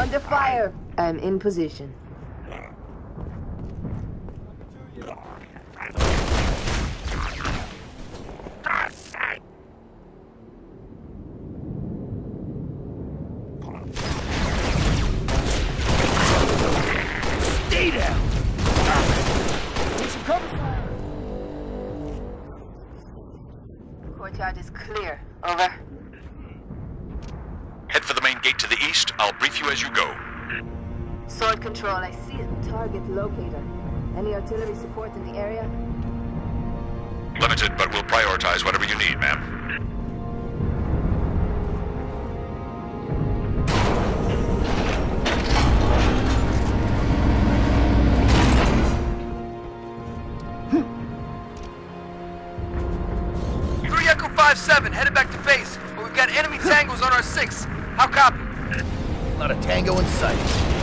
Under fire. I'm in position. Stay down! Courtyard is clear. Over. Head for the main gate to the east. I'll brief you as you go. Sword control. I see a target locator. Any artillery support in the area? Limited, but we'll prioritize whatever you need, ma'am. Echo 5-7, headed back to base, but we've got enemy tangos on our 6. How copy? Not a tango in sight.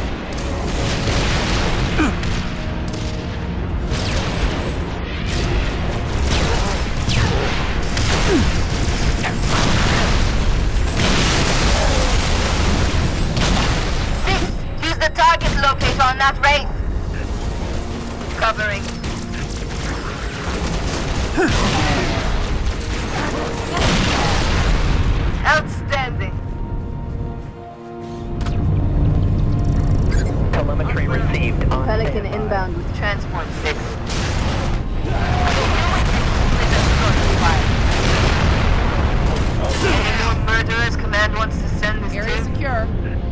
Use the target locator on that wraith. Covering. Outstanding. Telemetry received on Pelican standby. inbound with transport 6. Any known murderers command wants to send this Area to? secure.